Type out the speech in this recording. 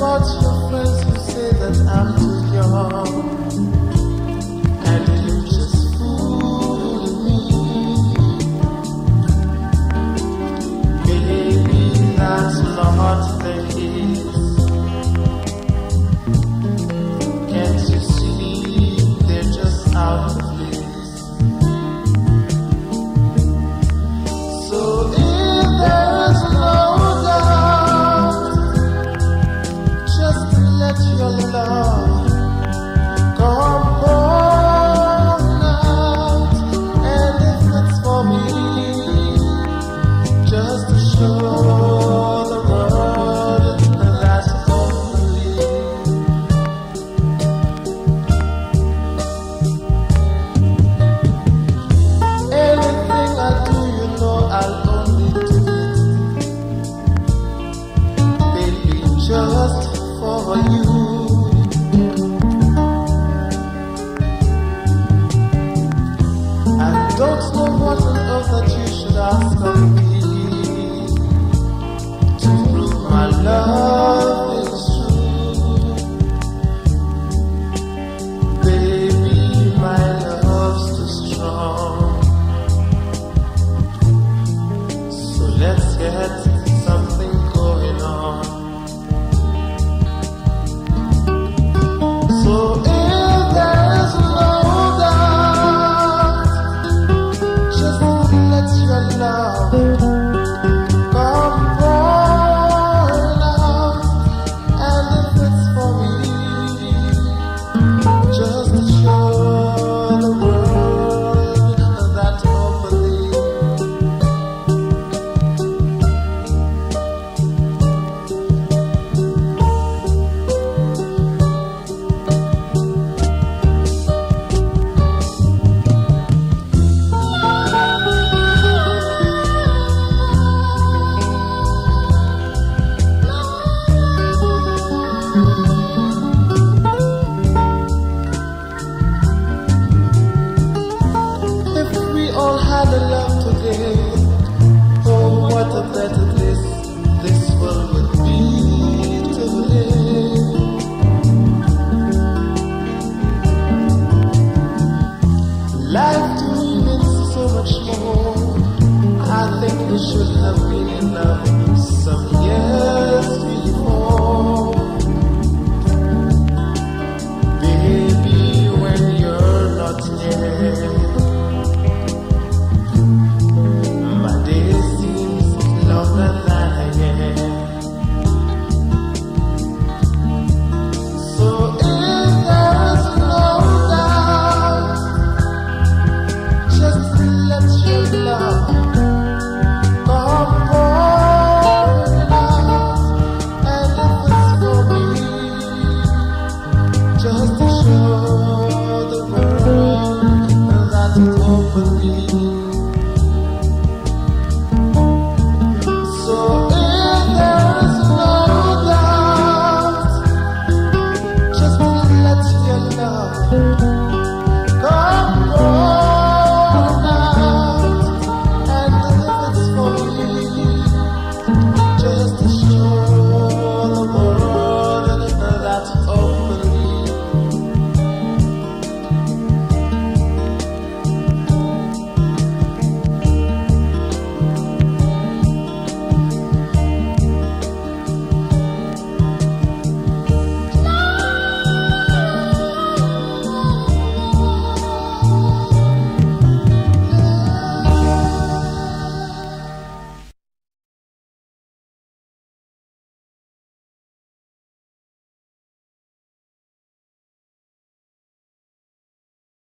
about your friends who say that I'm too young, and you just fool me. Baby, that's not the case. Can't you see they're just out of place? So if there's no doubt, just let your love come pouring out. And if it's for me, just to show the world that only anything I do, you know I'll only do it, baby, just for you. I don't know what on earth that you should ask of me to prove my love is true. Baby, my love's too strong. So let's get something going on. So if there's no doubt, just let your love come pouring out. And if it's for me, just to show the world that openly